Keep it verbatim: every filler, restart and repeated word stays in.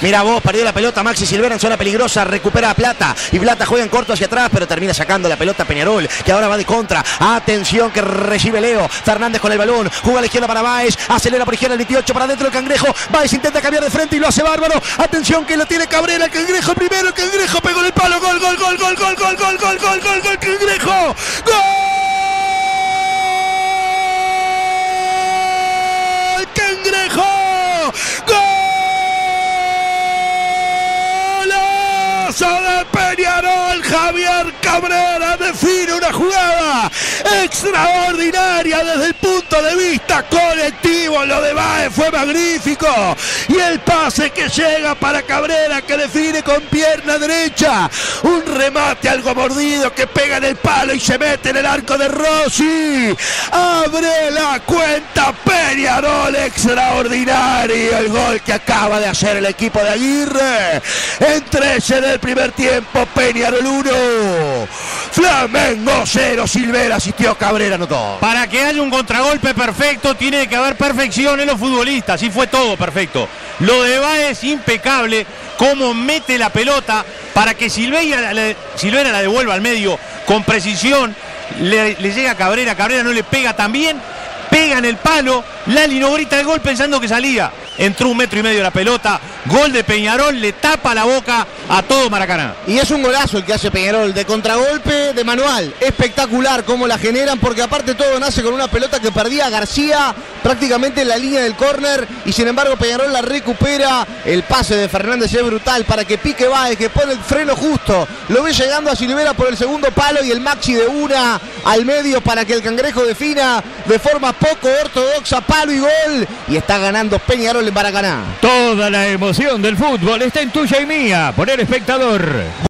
Mira vos, perdió la pelota Maxi Silvera en zona peligrosa, recupera a Plata y Plata juega en corto hacia atrás, pero termina sacando la pelota Peñarol, que ahora va de contra. Atención que recibe Leo Fernández con el balón, juega a la izquierda para Báez, acelera por izquierda el veintiocho para adentro el Cangrejo. Báez intenta cambiar de frente y lo hace bárbaro. Atención que lo tiene Cabrera, el Cangrejo primero, el Cangrejo pegó en el palo, gol, gol, gol, gol, gol, gol, gol, gol, gol, gol, gol, Cangrejo, gol, Cangrejo, golazo de Peñarol. Javier Cabrera define una jugada extraordinaria desde el punto de vista colectivo. Lo de Báez fue magnífico y el pase que llega para Cabrera, que define con pierna derecha, un remate algo mordido que pega en el palo y se mete en el arco de Rossi. Abre la cuenta Peñarol, extraordinario el gol que acaba de hacer el equipo de Aguirre en trece del primer tiempo. Peñarol uno, Flamengo cero. Silvera asistió, Cabrera anotó. Para que haya un contragolpe perfecto tiene que haber perfección en los futbolistas, y fue todo perfecto. Lo de Báez impecable, cómo mete la pelota para que Silvera, Silvera la devuelva al medio con precisión. Le, le llega a Cabrera, Cabrera no le pega tan bien, pega en el palo. Lali no grita el gol pensando que salía. Entró un metro y medio la pelota, gol de Peñarol, le tapa la boca a todo Maracaná. Y es un golazo el que hace Peñarol, de contragolpe, de manual, espectacular cómo la generan, porque aparte todo nace con una pelota que perdía García prácticamente en la línea del córner, y sin embargo Peñarol la recupera. El pase de Fernández es brutal para que pique Báez, que pone el freno justo, lo ve llegando a Silvera por el segundo palo, y el Maxi de una al medio para que el Cangrejo defina de forma poco ortodoxa, palo y gol, y está ganando Peñarol en Maracaná. Toda la emoción del fútbol está en tuya y mía, por El Espectador.